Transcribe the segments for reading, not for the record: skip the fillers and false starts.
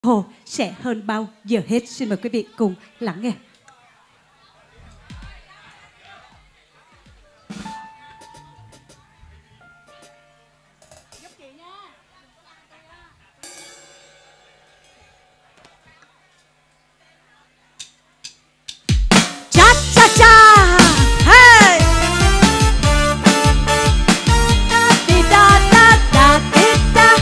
Hồ sẽ hơn bao giờ hết. Xin mời quý vị cùng lắng nghe. Cha cha cha, hey! Đi da da da đi da.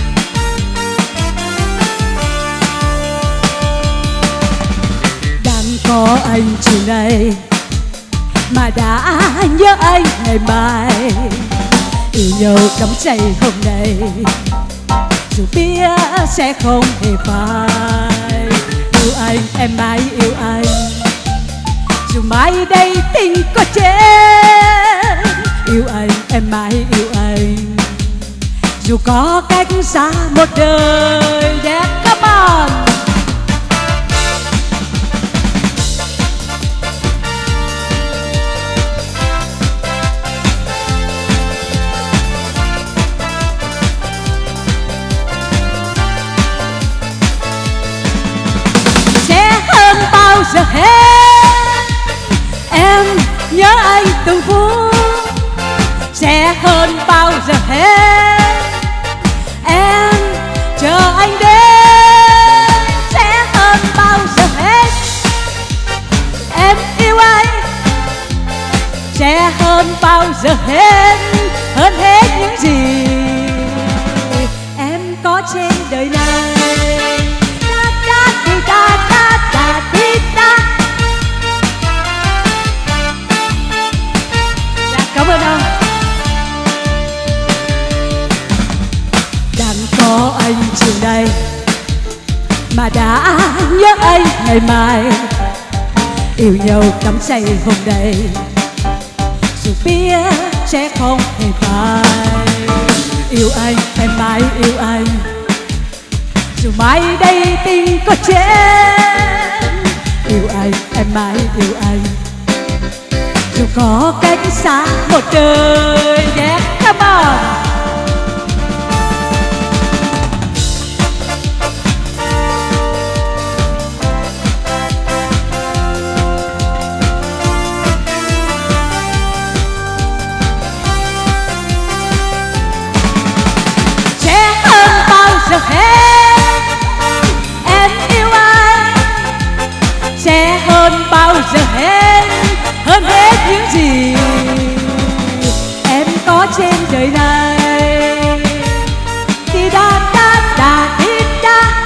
Đang có anh chiều nay mà đã nhớ anh ngày mai, yêu nhau đắm say hôm nay dù biết sẽ không hề phai. Yêu anh em mãi yêu anh, dù mai đây tình có chết. Yêu anh em mãi yêu anh, dù có cách xa một đời. Yeah, come on. Sẽ hơn bao giờ hết em nhớ anh từng phút. Sẽ hơn bao giờ hết em chờ anh đến. Sẽ hơn bao giờ hết em yêu anh. Sẽ hơn bao giờ hết, hơn hết những gì em có trên đời này. Da da đi da da da đi da. Dạ, cảm ơn ông. Đang có anh chiều nay mà đã nhớ anh ngày mai, yêu nhau đắm say hôm nay dù biết sẽ không hề phai. Yêu anh em mãi yêu anh, dù mai đây tình có chết. Yêu anh em mãi yêu anh, dù có cách xa một đời. Yeah, come on. Hết em yêu anh. Sẽ hơn bao giờ hết, hơn hết những gì em có trên đời này. Đi da da da đi da.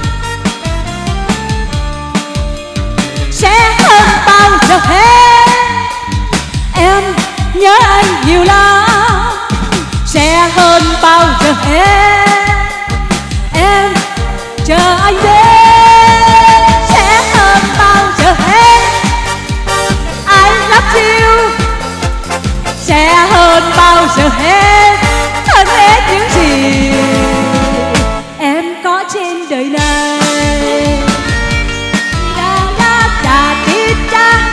Sẽ hơn bao giờ hết em nhớ anh nhiều lắm. Sẽ hơn bao giờ hết em chờ anh đến. Sẽ hơn bao giờ hết I love you. Sẽ hơn bao giờ hết, hơn hết những gì em có trên đời này. Da da da đi da.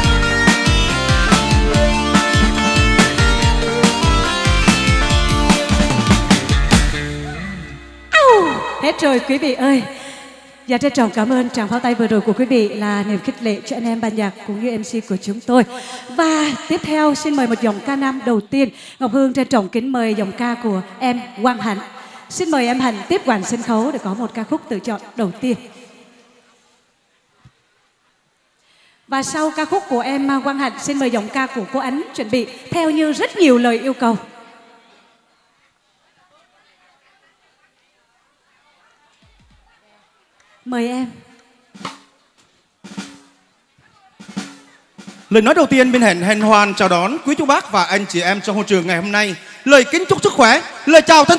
Hết rồi quý vị ơi. Và trân trọng cảm ơn tràng pháo tay vừa rồi của quý vị là niềm khích lệ cho anh em ban nhạc cũng như MC của chúng tôi. Và tiếp theo xin mời một dòng ca nam đầu tiên. Ngọc Hương trân trọng kính mời dòng ca của em Quang Hạnh. Xin mời em Hạnh tiếp quản sân khấu để có một ca khúc tự chọn đầu tiên. Và sau ca khúc của em Quang Hạnh, xin mời giọng ca của cô Ánh chuẩn bị theo như rất nhiều lời yêu cầu. Mời em. Lời nói đầu tiên bên hẹn hoàn chào đón quý chú bác và anh chị em trong hội trường ngày hôm nay. Lời kính chúc sức khỏe, lời chào thân